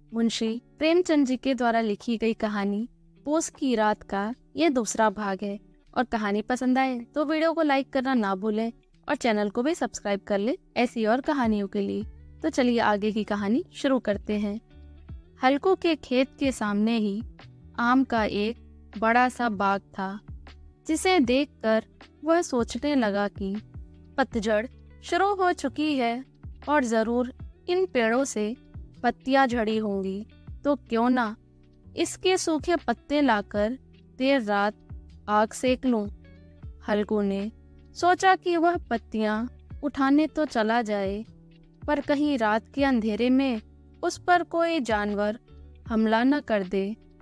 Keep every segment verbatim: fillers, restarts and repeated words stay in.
मुंशी प्रेमचंद जी के द्वारा लिखी गई कहानी पोस की रात का ये दूसरा भाग है। और कहानी पसंद आए तो वीडियो को लाइक करना ना भूलें और चैनल को भी सब्सक्राइब कर ले ऐसी और कहानियों के लिए। तो चलिए आगे की कहानी शुरू करते हैं। हल्कू के खेत के सामने ही आम का एक बड़ा सा बाग था, जिसे देखकर वह सोचने लगा कि पतझड़ शुरू हो चुकी है और जरूर इन पेड़ों से पत्तियां झड़ी होंगी, तो क्यों ना इसके सूखे पत्ते लाकर देर रात आग सेक लूं। हल्कू ने सोचा कि वह पत्तियां उठाने तो चला जाए, पर कहीं रात के अंधेरे में उस पर कोई जानवर हमला न कर दे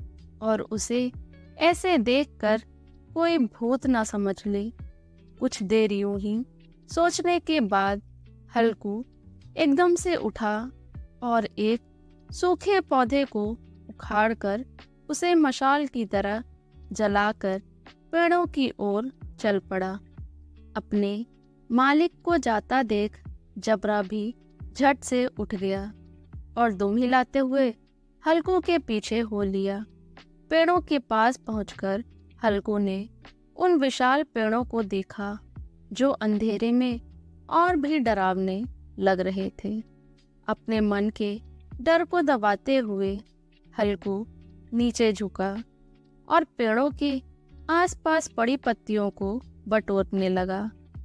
और उसे ऐसे देखकर कोई भूत ना समझ ले। कुछ देर यूं ही सोचने के बाद हल्कू एकदम से उठा और एक सूखे पौधे को उखाड़कर उसे मशाल की तरह जलाकर पेड़ों की ओर चल पड़ा। अपने मालिक को जाता देख जबरा भी झट से उठ गया और दुम हिलाते हुए हल्कू के पीछे हो लिया। पेड़ों के पास पहुंचकर हल्कू ने उन विशाल पेड़ों को देखा जो अंधेरे में और भी डरावने लग रहे थे। अपने मन के डर को दबाते हुए हल्कू नीचे झुका और पेड़ों के आसपास पड़ी पत्तियों को बटोरने लगा।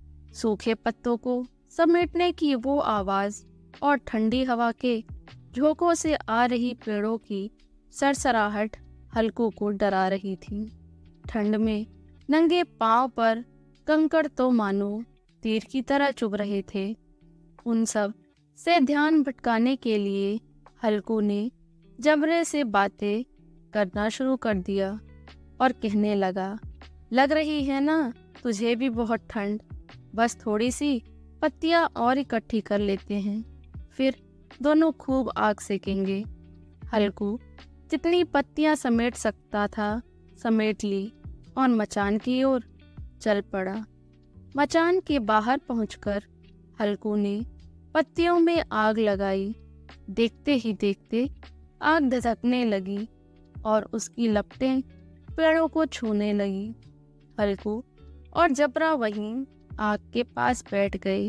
सूखे पत्तों को समेटने की वो आवाज और ठंडी हवा के झोंकों से आ रही पेड़ों की सरसराहट हल्कू को डरा रही थी। ठंड में नंगे पांव पर कंकड़ तो मानो तीर की तरह चुभ रहे थे। उन सब से ध्यान भटकाने के लिए हल्कू ने जबरे से बातें करना शुरू कर दिया और कहने लगा, लग रही है ना तुझे भी बहुत ठंड, बस थोड़ी सी पत्तियां और इकट्ठी कर लेते हैं, फिर दोनों खूब आग सेकेंगे। हल्कू जितनी पत्तियां समेट सकता था समेट ली और मचान की ओर चल पड़ा। मचान के बाहर पहुंचकर हल्कू ने पत्तियों में आग लगाई। देखते ही देखते आग धधकने लगी और उसकी लपटें पेड़ों को छूने लगी। हल्कू और जबरा वहीं आग के पास बैठ गए।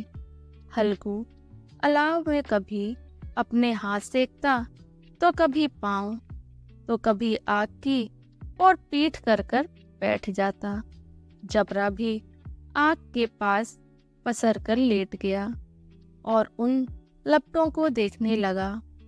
हल्कू अलाव में कभी अपने हाथ सेकता तो कभी पांव तो कभी आग की और पीठ कर कर बैठ जाता। जबरा भी आग के पास पसर कर लेट गया और उन लपटों को देखने लगा।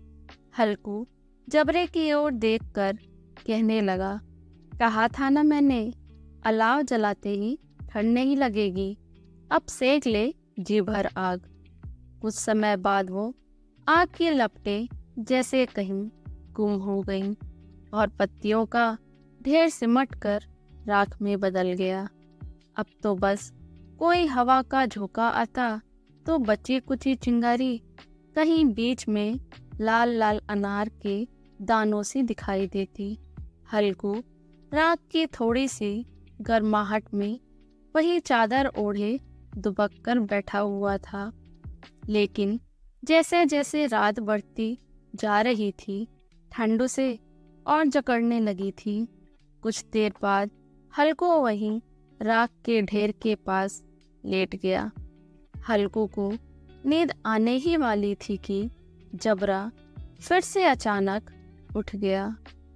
हल्कू जबरे की ओर देखकर कहने लगा, कहा था ना मैंने, अलाव जलाते ही ठंड नहीं लगेगी, अब सेक ले जी भर आग। कुछ समय बाद वो आग की लपटें जैसे कहीं गुम हो गईं और पत्तियों का ढेर सिमट कर राख में बदल गया। अब तो बस कोई हवा का झोंका आता तो बची कुची चिंगारी कहीं बीच में लाल लाल अनार के दानों सी दिखाई देती। हल्कू रात की थोड़ी सी गर्माहट में वही चादर ओढ़े दुबक कर बैठा हुआ था, लेकिन जैसे जैसे रात बढ़ती जा रही थी ठंड उसे और जकड़ने लगी थी। कुछ देर बाद हल्कू वहीं राख के ढेर के पास लेट गया। हल्कू को नींद आने ही वाली थी कि जबरा फिर से अचानक उठ गया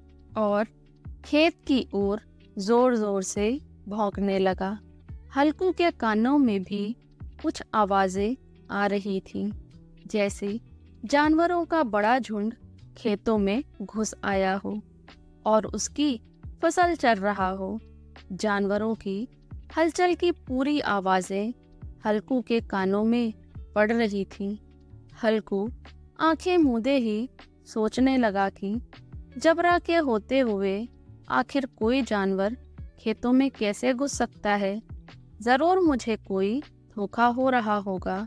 और खेत की ओर जोर जोर से भौंकने लगा। हल्कू के कानों में भी कुछ आवाजें आ रही थीं, जैसे जानवरों का बड़ा झुंड खेतों में घुस आया हो और उसकी फसल चर रहा हो। जानवरों की हलचल की पूरी आवाजें हल्कू के कानों में पड़ रही थीं। हल्कू आंखें मूंदे ही सोचने लगा कि जबरा के होते हुए आखिर कोई जानवर खेतों में कैसे घुस सकता है। जरूर मुझे कोई धोखा हो रहा होगा।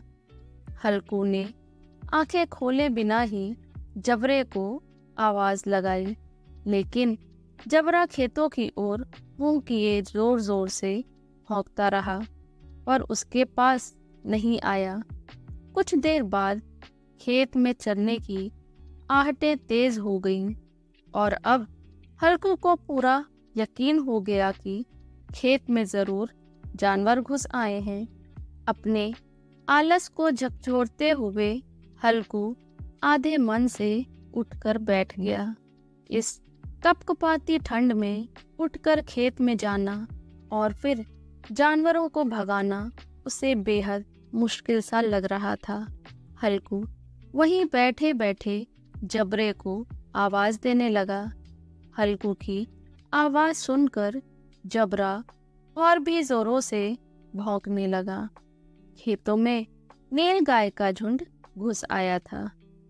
हल्कू ने आंखें खोले बिना ही जबरे को आवाज लगाई, लेकिन जबरा खेतों की ओर मुंह किए जोर जोर से भौंकता रहा और उसके पास नहीं आया। कुछ देर बाद खेत में चरने की आहटें तेज हो गईं और अब हल्कू को पूरा यकीन हो गया कि खेत में जरूर जानवर घुस आए हैं। अपने आलस को झकझोरते हुए हल्कू आधे मन से उठकर बैठ गया। इस कपकपाती ठंड में उठकर खेत में जाना और फिर जानवरों को भगाना उसे बेहद मुश्किल सा लग रहा था। हल्कू वहीं बैठे बैठे जबरे को आवाज देने लगा। हल्कू की आवाज सुनकर जबरा और भी जोरों से भौंकने लगा। खेतों में नील गाय का झुंड घुस आया था,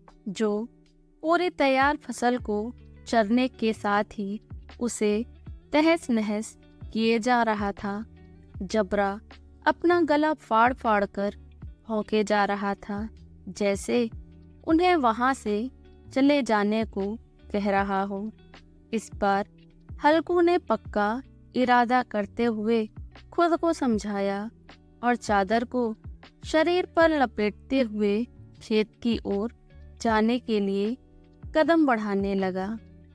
जो पूरी तैयार फसल को चरने के साथ ही उसे तहस नहस किए जा रहा था। जबरा अपना गला फाड़ फाड़ कर भौंके जा रहा था, जैसे उन्हें वहां से चले जाने को कह रहा हो। इस बार हल्कू ने पक्का इरादा करते हुए खुद को समझाया और चादर को शरीर पर लपेटते हुए खेत की ओर जाने के लिए कदम बढ़ाने लगा।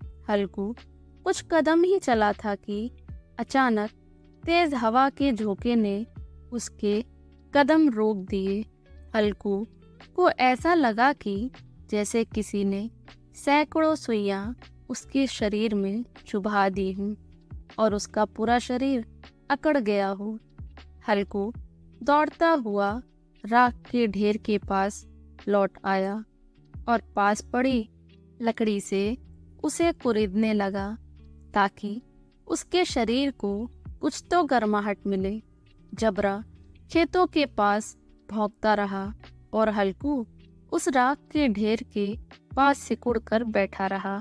हल्कू कुछ कदम ही चला था कि अचानक तेज हवा के झोंके ने उसके कदम रोक दिए। हल्कू को ऐसा लगा कि जैसे किसी ने सैकड़ों सुइयां उसके शरीर में चुभा दी हूँ और उसका पूरा शरीर अकड़ गया हो। हल्कू दौड़ता हुआ राख के ढेर के पास लौट आया और पास पड़ी लकड़ी से उसे कुरेदने लगा ताकि उसके शरीर को कुछ तो गर्माहट मिले। जबरा खेतों के पास भौंकता रहा और हल्कू उस राख के ढेर के पास सिकुड़ कर बैठा रहा,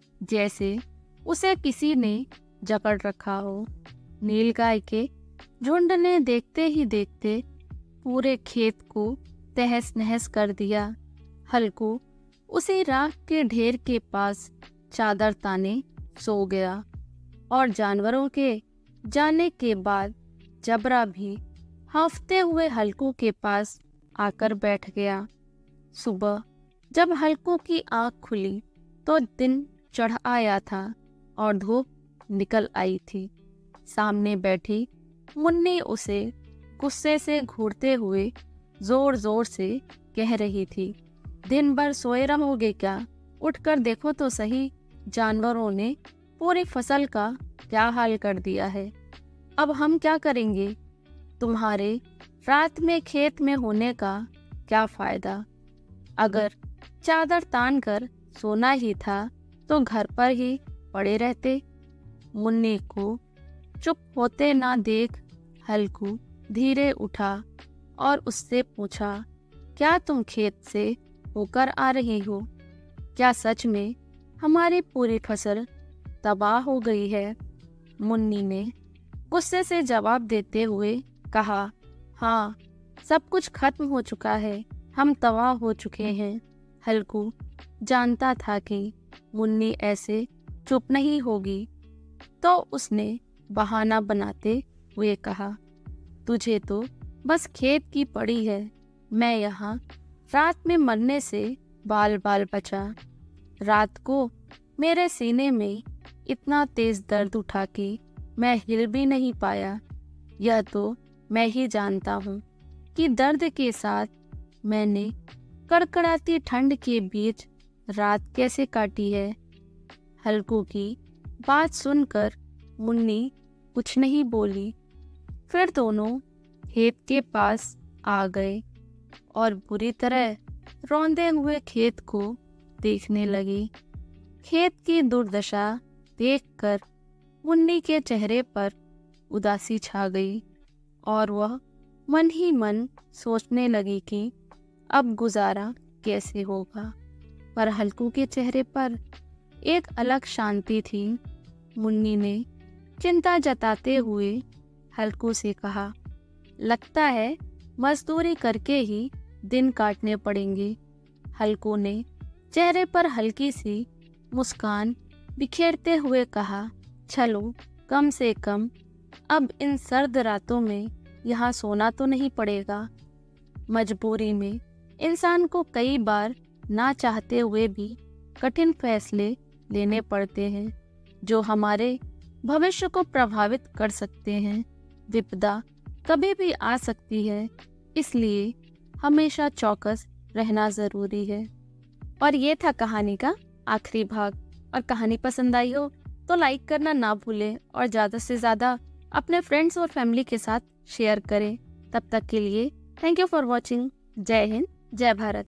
जैसे उसे किसी ने जकड़ रखा हो। नीलगाय के झुंड ने देखते ही देखते पूरे खेत को तहस नहस कर दिया। हल्कू उसी राख के ढेर के पास चादर ताने सो गया और जानवरों के जाने के बाद जबरा भी हांफते हुए हल्कू के पास आकर बैठ गया। सुबह जब हल्कू की आंख खुली तो दिन चढ़ आया था और धूप निकल आई थी। सामने बैठी मुन्नी उसे गुस्से से घूरते हुए जोर जोर से कह रही थी, दिन भर सोए रहोगे क्या? उठकर देखो तो सही, जानवरों ने पूरी फसल का क्या हाल कर दिया है। अब हम क्या करेंगे? तुम्हारे रात में खेत में होने का क्या फायदा? अगर चादर तान कर सोना ही था तो घर पर ही पड़े रहते। मुन्नी को चुप होते ना देख हल्कू धीरे उठा और उससे पूछा, क्या तुम खेत से होकर आ रही हो? क्या सच में हमारी पूरी फसल तबाह हो गई है? मुन्नी ने गुस्से से जवाब देते हुए कहा, हाँ, सब कुछ खत्म हो चुका है, हम तबाह हो चुके हैं। हल्कू जानता था कि मुन्नी ऐसे चुप नहीं होगी, तो उसने बहाना बनाते हुए कहा, तुझे तो बस खेत की पड़ी है, मैं यहाँ रात में मरने से बाल बाल बचा। रात को मेरे सीने में इतना तेज दर्द उठा कि मैं हिल भी नहीं पाया। यह तो मैं ही जानता हूँ कि दर्द के साथ मैंने कड़कड़ाती ठंड के बीच रात कैसे काटी है। हल्कू की बात सुनकर मुन्नी कुछ नहीं बोली। फिर दोनों खेत के पास आ गए और बुरी तरह रौंदे हुए खेत को देखने लगी। खेत की दुर्दशा देखकर मुन्नी के चेहरे पर उदासी छा गई और वह मन ही मन सोचने लगी कि अब गुजारा कैसे होगा। पर हल्कू के चेहरे पर एक अलग शांति थी। मुन्नी ने चिंता जताते हुए हल्कू से कहा, लगता है मजदूरी करके ही दिन काटने पड़ेंगे। हल्कू ने चेहरे पर हल्की सी मुस्कान बिखेरते हुए कहा, चलो कम से कम अब इन सर्द रातों में यहाँ सोना तो नहीं पड़ेगा। मजबूरी में इंसान को कई बार ना चाहते हुए भी कठिन फैसले लेने पड़ते हैं जो हमारे भविष्य को प्रभावित कर सकते हैं। विपदा कभी भी आ सकती है, इसलिए हमेशा चौकस रहना जरूरी है। और ये था कहानी का आखिरी भाग। और कहानी पसंद आई हो तो लाइक करना ना भूलें और ज़्यादा से ज़्यादा अपने फ्रेंड्स और फैमिली के साथ शेयर करें। तब तक के लिए थैंक यू फॉर वॉचिंग। जय हिंद, जय भारत।